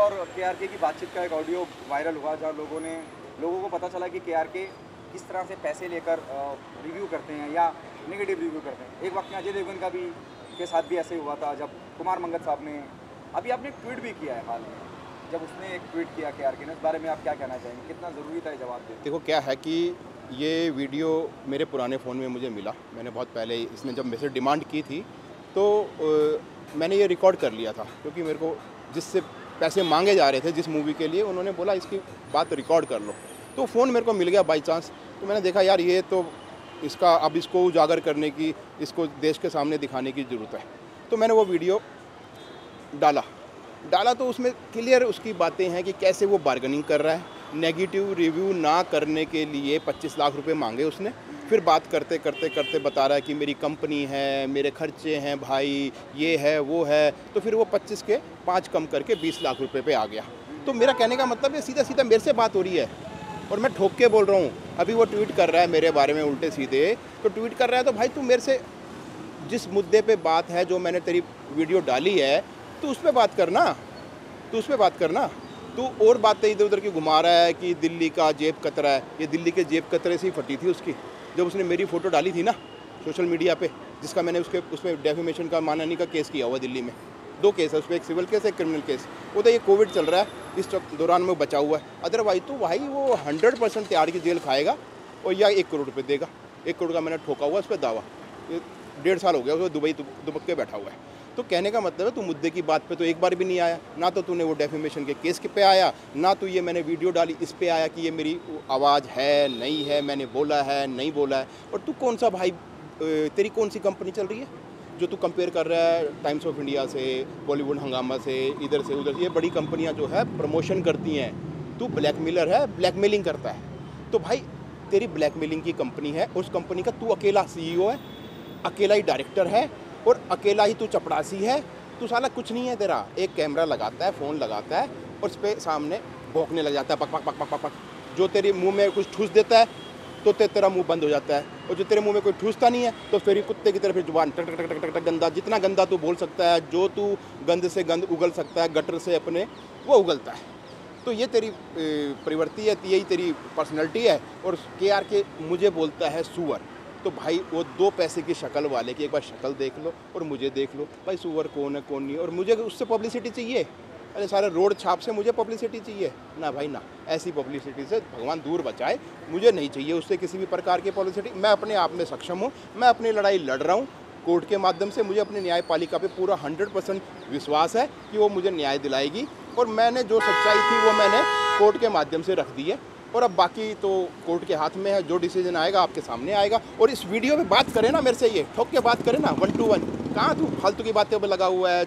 और केआरके की बातचीत का एक ऑडियो वायरल हुआ, जहाँ लोगों को पता चला कि केआरके किस तरह से पैसे लेकर रिव्यू करते हैं या नेगेटिव रिव्यू करते हैं। एक वक्त में अजय देवगन का भी के साथ भी ऐसे हुआ था, जब कुमार मंगत साहब ने, अभी आपने ट्वीट भी किया है हाल में, जब उसने एक ट्वीट किया केआरके ने, इस बारे में आप क्या कहना चाहेंगे, कितना ज़रूरी था ये जवाब देना? देखो क्या है कि ये वीडियो मेरे पुराने फ़ोन में मुझे मिला, मैंने बहुत पहले इसने जब मेरे से डिमांड की थी तो मैंने ये रिकॉर्ड कर लिया था, क्योंकि मेरे को जिससे पैसे मांगे जा रहे थे जिस मूवी के लिए, उन्होंने बोला इसकी बात रिकॉर्ड कर लो। तो फ़ोन मेरे को मिल गया बाई चांस, तो मैंने देखा यार ये तो इसका अब इसको उजागर करने की, इसको देश के सामने दिखाने की ज़रूरत है। तो मैंने वो वीडियो डाला तो उसमें क्लियर उसकी बातें हैं कि कैसे वो बार्गेनिंग कर रहा है। नेगेटिव रिव्यू ना करने के लिए 25 लाख रुपए मांगे उसने, फिर बात करते करते बता रहा है कि मेरी कंपनी है, मेरे खर्चे हैं भाई, ये है वो है, तो फिर वो 25 के 5 कम करके 20 लाख रुपए पे आ गया। तो मेरा कहने का मतलब है सीधा सीधा मेरे से बात हो रही है और मैं ठोक के बोल रहा हूँ। अभी वो ट्वीट कर रहा है मेरे बारे में उल्टे सीधे, तो ट्वीट कर रहा है तो भाई तू मेरे से जिस मुद्दे पे बात है, जो मैंने तेरी वीडियो डाली है, तो उस पर बात करना, तू और बातें इधर उधर की घुमा रहा है कि दिल्ली का जेब कतरा है। ये दिल्ली के जेब कतरे से ही फटी थी उसकी, जब उसने मेरी फ़ोटो डाली थी ना सोशल मीडिया पे, जिसका मैंने उसमें डेफेमेशन का मानहानि का केस किया हुआ दिल्ली में। 2 केस है उसमें, एक सिविल केस, एक क्रिमिनल केस। वो तो ये कोविड चल रहा है, इस दौरान में बचा हुआ है, अदरवाइज तो भाई वो 100% तिहाड़ की जेल खाएगा और या 1 करोड़ रुपये देगा। 1 करोड़ का मैंने ठोका हुआ उस पर दावा, 1.5 साल हो गया उसको दुबई दुबक के बैठा हुआ है। तो कहने का मतलब है तू मुद्दे की बात पे तो एक बार भी नहीं आया, ना तो तूने वो डेफेमेशन के केस पे आया, ना तो ये मैंने वीडियो डाली इस पे आया कि ये मेरी आवाज़ है नहीं है, मैंने बोला है नहीं बोला है। और तू कौन सा भाई, तेरी कौन सी कंपनी चल रही है जो तू कंपेयर कर रहा है टाइम्स ऑफ इंडिया से, बॉलीवुड हंगामा से, इधर से उधर? ये बड़ी कंपनियाँ जो है प्रमोशन करती हैं, तू ब्लैकमेलर है, ब्लैकमेलिंग करता है। तो भाई तेरी ब्लैकमेलिंग की कंपनी है, उस कंपनी का तू अकेला CEO है, अकेला ही डायरेक्टर है और अकेला ही तू चपड़ासी है। तू साला कुछ नहीं है, तेरा एक कैमरा लगाता है, फ़ोन लगाता है और उस पर सामने भौंकने लग जाता है, पक पक पक पक पक पक। जो तेरे मुंह में कुछ ठूस देता है तो तेरा मुंह बंद हो जाता है, और जो तेरे मुंह में कोई ठूसता नहीं है तो फिर कुत्ते की तरह फिर जुबान टक टक टक टक टक गंदा, जितना गंदा तू बोल सकता है, जो तू गंद से गंद उगल सकता है, गटर से अपने, वो उगलता है। तो ये तेरी प्रवृत्ति है, यही तेरी पर्सनैलिटी है। और KRK मुझे बोलता है सुअर, तो भाई वो 2 पैसे की शक्ल वाले की एक बार शक्ल देख लो और मुझे देख लो, भाई सुअर कौन है कौन नहीं। और मुझे उससे पब्लिसिटी चाहिए, अरे सारे रोड छाप से मुझे पब्लिसिटी चाहिए ना भाई ना, ऐसी पब्लिसिटी से भगवान दूर बचाए, मुझे नहीं चाहिए उससे किसी भी प्रकार की पब्लिसिटी। मैं अपने आप में सक्षम हूँ, मैं अपनी लड़ाई लड़ रहा हूँ कोर्ट के माध्यम से। मुझे अपनी न्यायपालिका पे पूरा 100% विश्वास है कि वो मुझे न्याय दिलाएगी, और मैंने जो सच्चाई थी वो मैंने कोर्ट के माध्यम से रख दी है। और अब बाकी तो कोर्ट के हाथ में है, जो डिसीजन आएगा आपके सामने आएगा। और इस वीडियो में बात करें ना मेरे से, ये ठोक के बात करें ना 1 to 1, कहाँ तू फालतू की बातें पर लगा हुआ है,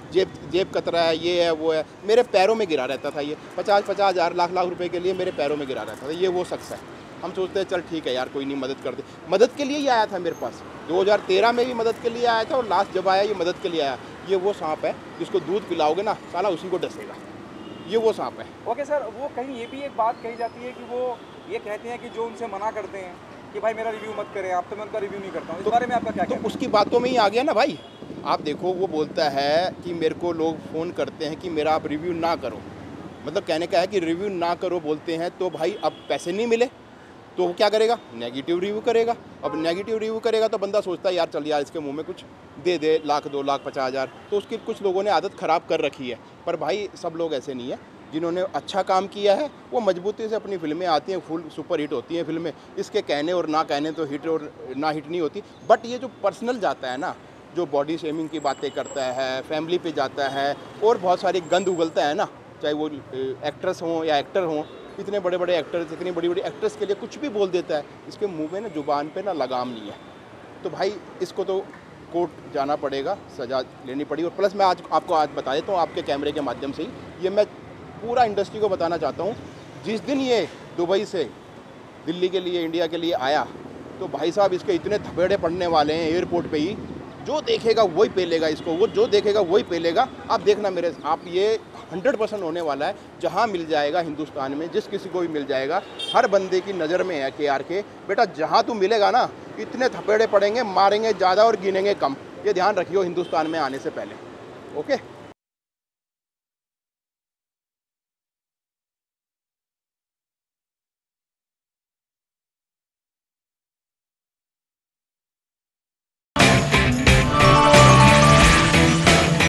जेब कतरा है, ये है वो है। मेरे पैरों में गिरा रहता था ये, 50 हज़ार लाख रुपए के लिए मेरे पैरों में गिरा रहता था। ये वो शख्स है, हम सोचते हैं चल ठीक है यार कोई नहीं, मदद कर दे। मदद के लिए ही आया था मेरे पास, 2013 में भी मदद के लिए आया था और लास्ट जब आया ये मदद के लिए आया। ये वो सांप है जिसको दूध पिलाओगे ना साला उसी को डसेगा, ये वो सांप है। ओके सर, वो कहीं ये भी एक बात कही जाती है कि वो ये कहते हैं कि जो उनसे मना करते हैं कि भाई मेरा रिव्यू मत करें आप, तो मैं उनका रिव्यू नहीं करता हूँ। इस बारे में आपका क्या कहना है? तो उसकी बातों में ही आ गया ना भाई। आप देखो वो बोलता है कि मेरे को लोग फ़ोन करते हैं कि मेरा आप रिव्यू ना करो, मतलब कहने का है कि रिव्यू ना करो बोलते हैं, तो भाई अब पैसे नहीं मिले तो वो क्या करेगा, नेगेटिव रिव्यू करेगा। अब नेगेटिव रिव्यू करेगा तो बंदा सोचता है यार चल यार इसके मुंह में कुछ दे दे, 1 लाख 2 लाख 50 हज़ार। तो उसकी कुछ लोगों ने आदत ख़राब कर रखी है, पर भाई सब लोग ऐसे नहीं है। जिन्होंने अच्छा काम किया है वो मजबूती से अपनी फिल्में आती हैं, फुल सुपर हिट होती हैं फिल्में। इसके कहने और ना कहने तो हिट और ना हिट नहीं होती। बट ये जो पर्सनल जाता है ना, जो बॉडी शेमिंग की बातें करता है, फैमिली पे जाता है और बहुत सारी गंद उगलता है ना, चाहे वो एक्ट्रेस हों या एक्टर हों, इतने बड़े बड़े एक्टर्स, इतनी बड़ी बड़ी एक्ट्रेस के लिए कुछ भी बोल देता है। इसके मुंह में ना जुबान पे ना लगाम नहीं है, तो भाई इसको तो कोर्ट जाना पड़ेगा, सज़ा लेनी पड़ेगी। और प्लस मैं आज आपको बता देता हूँ आपके कैमरे के माध्यम से ही, ये मैं पूरा इंडस्ट्री को बताना चाहता हूँ, जिस दिन ये दुबई से दिल्ली के लिए, इंडिया के लिए आया, तो भाई साहब इसके इतने थपेड़े पड़ने वाले हैं एयरपोर्ट पे ही, जो देखेगा वही पेलेगा इसको, वो जो देखेगा वही पेलेगा। आप देखना मेरे आप, ये 100% होने वाला है। जहाँ मिल जाएगा हिंदुस्तान में, जिस किसी को भी मिल जाएगा, हर बंदे की नज़र में है KRK। बेटा जहाँ तू मिलेगा ना, इतने थपेड़े पड़ेंगे, मारेंगे ज़्यादा और गिनेंगे कम। ये ध्यान रखियो हिंदुस्तान में आने से पहले। ओके।